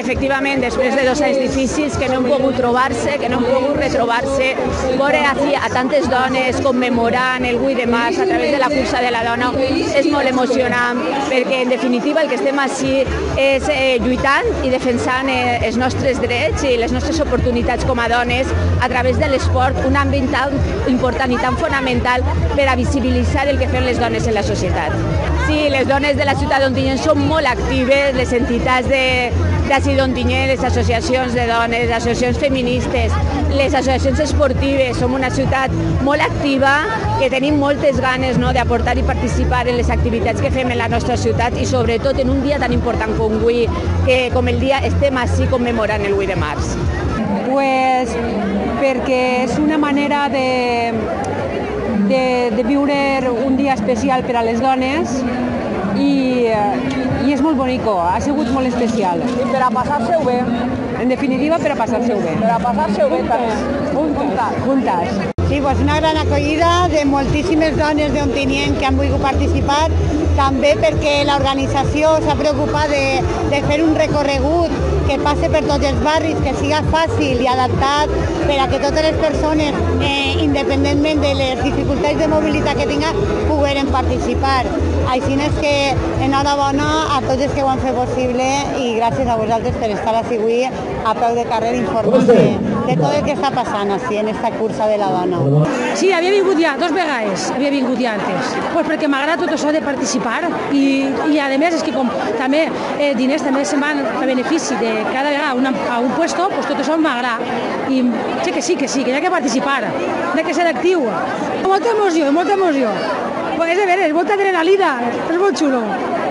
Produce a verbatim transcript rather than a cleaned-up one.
efectivament, després de dos anys difícils que no hem pogut trobar-se, que no hem pogut retrobar-se, veure a tantes dones commemorant el vuit de març a través de la cursa de la dona és molt emocionant, perquè en definitiva el que estem així és eh, lluitant i defensant eh, els nostres drets i les nostres oportunitats com a dones a través de l'esport, un àmbit tan important i tan fonamental per a visibilitzar el que fem les dones en la societat. Sí, les dones de la ciutat d'Ontinyent són molt actives, les entitats d'ací d'Ontinyent, les associacions de dones, les associacions feministes, les associacions esportives, som una ciutat molt activa, que tenim moltes ganes no, d'aportar i participar en les activitats que fem en la nostra ciutat i sobretot en un dia tan important com avui, que com el dia estem així commemorant el vuit de març. Pues perquè és una manera de, de, de viure un dia especial per a les dones i, i és molt bonico, ha sigut molt especial. I per a passar-se-ho bé. En definitiva, per a passar-se-ho bé. Per a passar-se-ho bé també. Juntes. Juntes. Sí, pues una gran acollida de moltíssimes dones d'Ontinyent que han volgut participar, també perquè l'organització s'ha preocupat de, de fer un recorregut que passe per tots els barris, que siga fàcil i adaptat per a que totes les persones, eh, independentment de les dificultats de mobilitat que tinguin, pogueren participar. Així és que enhorabona a tots els que ho han fet possible i gràcies a vosaltres per estar així avui a peu de carrer informant de, de tot el que està passant així en aquesta cursa de la dona. Sí, havia vingut ja, dos vegades, havia vingut ja antes, pues perquè m'agrada tot això de participar i, i a més és que com també eh, diners també se'n van a benefici de cada vegada una, a un puesto, pues tot això m'agrada i sé que sí, que sí, que hi ha que participar, hi ha que ser actiu. Molta emoció, molta emoció. Pues és de veres, molta adrenalina, és molt xulo.